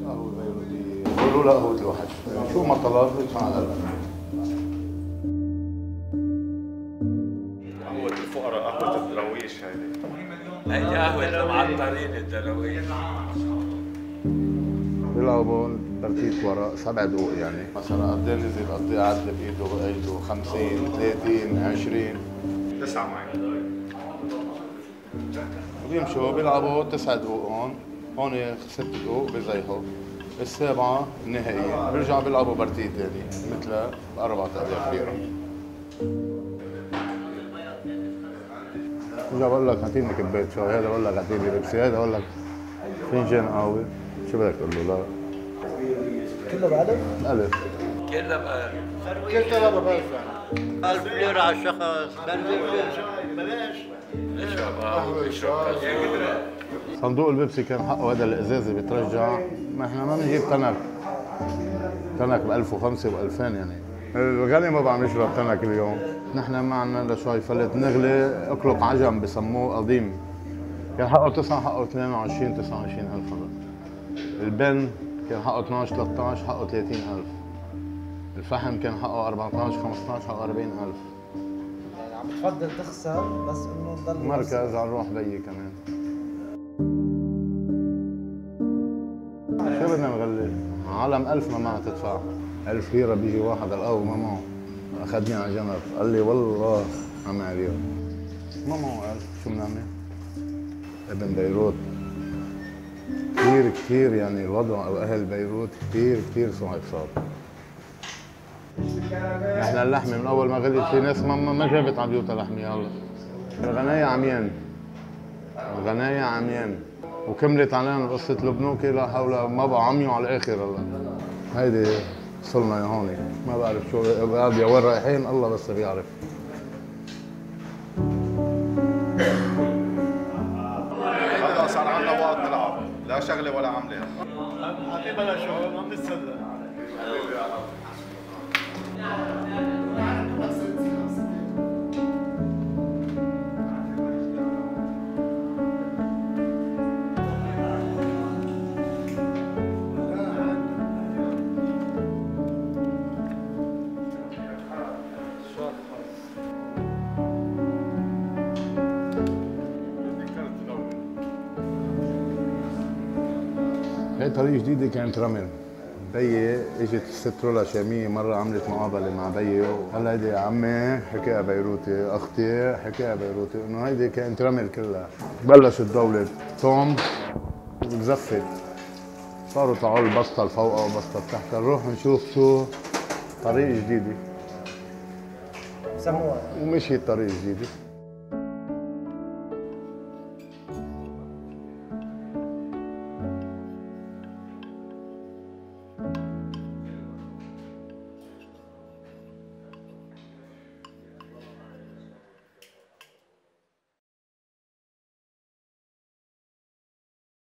قهوة بيروتية بيقولوا لها قهوة الوحش، شو ما طلب يدفع على قهوة الفقراء، قهوة الدراويش هيدي قهوة المعطرين الدراويش. بيلعبوا برتيت ورق 7 دقوق يعني مثلا قد ايه نزل قد ايه عدل بايده 50 30 20 9 معي وبيمشوا بيلعبوا 9 دقوق هون 6 دقوق بيزيحوا السابعة النهائية بيرجعوا بيلعبوا برتيت يعني مثل ب4 أهداف بيرة. إذا بقول لك اعطيني كباية شاي، هذا بقول لك اعطيني بيبسي، هذا بقول لك فنجان قهوة، شو بدك تقول له؟ لا كله بألف؟ ألف كلها بألف. كل طلبة بألف يعني 1000 ليرة على الشخص، بلاش اشرب قهوة اشرب كاسة. صندوق البيبسي كان حقه هذا الازازه بيترجع، ما احنا ما بنجيب تنك ب 1005 و 2000 يعني. الغني ما بعرف يشرب تنك اليوم، نحن ما عندنا لشوي فلت نغلي اقلق عجم بسموه قديم، كان حقه 9 حقه 22 29000 هلا. البن كان حقه 12 13 حقه 30000. الفحم كان حقه 14 15 حقه 40000. يعني عم بتفضل تخسر بس انه تضل مركز على الروح بيي كمان. شو بدنا نغلي؟ عالم 1000 ما معها تدفع، 1000 ليرة بيجي واحد على القهوة ما معه، أخذني على جنب قال لي والله عم عليها ما معه 1000 شو بنعمل؟ ابن بيروت كثير يعني الوضع أو أهل بيروت كثير صعب صار. نحن اللحمة من أول ما غليت في ناس ما جابت على بيوتها لحمة هلا. الغناية عميان وكملت علينا قصة البنوكي لا حول ما بقى عميوا على الآخر هلا. هيدي وصلنا يا هوني ما بعرف شو يا وين رايحين الله بس بيعرف. هلا صار عندنا وقت نلعب، لا شغلة ولا عملة. حبيبي بلا شغل عم نتسلى. هي طريقة جديدة كانت رمل. بيي اجت الست رولا شامية مرة عملت مقابلة مع بيي قال هيدي عمي حكاية بيروتي، اختي حكاية بيروتي، انه هيدي كانت رمل كلها. بلشت دولة توم وزفت صاروا طلعوا البسطة لفوقها وبسطة تحتها، نروح نشوف شو طريقة جديدة سموها ومشيت طريقة جديدة.